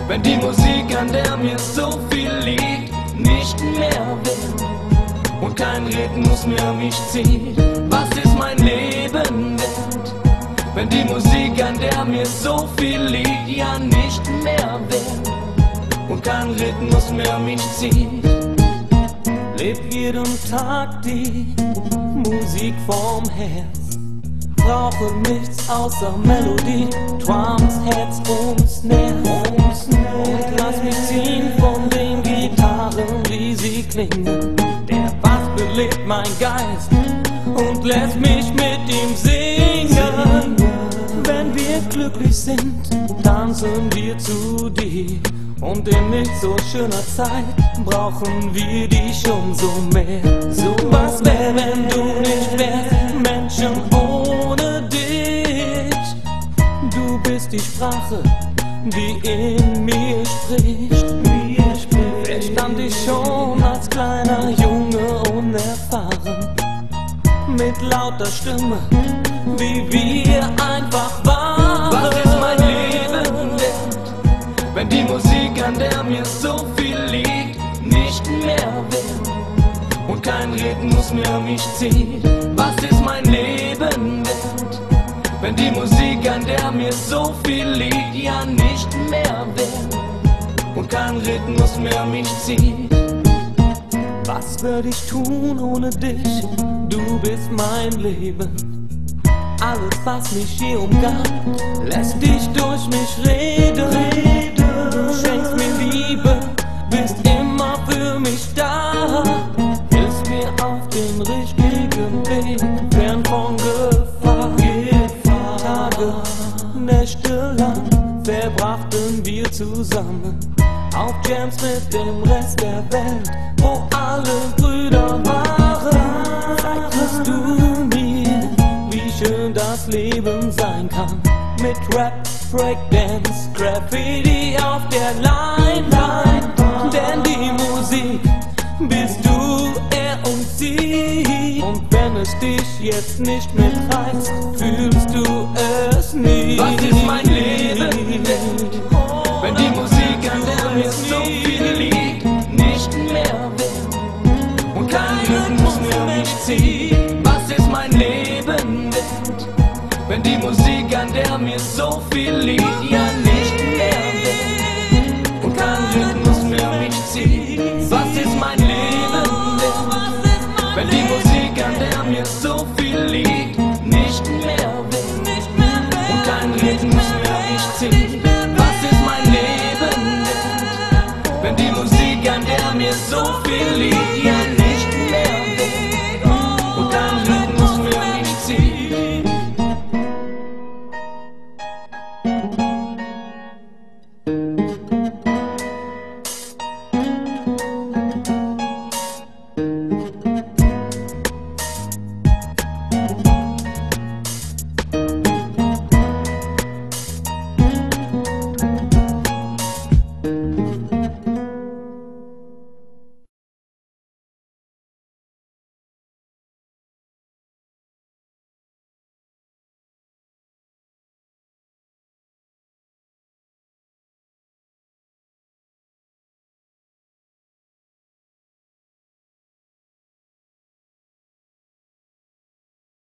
Wenn die Musik, an der mir so viel liegt, nicht mehr will und kein Rhythmus mehr mich zieht, was ist mein Leben wert? Wenn die Musik, an der mir so viel liegt, ja nicht mehr will und kein Rhythmus mehr mich zieht. Lebt jeden Tag die Musik vorm Herz, brauche nichts außer Melodie, Drums, Heads und Snare. Und lass mich ziehen von den Gitarren, wie sie klingen. Der Bass belebt mein Geist und lässt mich mit ihm singen. Wenn wir glücklich sind, tanzen wir zu dir. Und in nicht so schöner Zeit brauchen wir dich umso mehr. So was wär, wenn du nicht wärst, Menschen ohne dich. Du bist die Sprache, die in mir spricht. Wer stand ich schon als kleiner Junge unerfahren, mit lauter Stimme, wie wir einfach waren. Was ist mein Leben wert, wenn die Musik, an der mir so viel liegt, nicht mehr will und kein Rhythmus mehr mich zieht? Was ist mein Leben wert, wenn die Musik, an der mir so viel liegt, ja nicht mehr will und kein Rhythmus mehr mich zieht? Was würde ich tun ohne dich? Du bist mein Leben. Alles, was mich hier umgab, lässt dich durch mich reden. Du schenkst mir Liebe, bist immer für mich da, hilfst mir auf den richtigen Weg, fern von Gefahr. Tage, Nächte lang verbrachten wir zusammen auf Jams mit dem Rest der Welt, wo alle Brüder waren. Sagtest du mir, wie schön das Leben sein kann, mit Rap, Breakdance, Graffiti auf der Leinwand. Denn die Musik bist du, er und sie. Und wenn es dich jetzt nicht mehr reizt, fühlst du es nie. Was ist mein Leben wert, wenn die Musik, an der mir so viel liegt, nicht mehr will und kein Rhythmus mehr mich zieht? Was ist mein Leben wert, wenn die Musik, an der mir so viel liegt, ja nicht mehr will und kein Rhythmus mehr mich zieht? Was ist mein Leben wert, wenn die Musik, an der mir so viel liegt, nicht mehr will und kein Rhythmus mehr mich zieht? Was ist mein Leben wert, wenn die Musik, an der mir so viel liegt,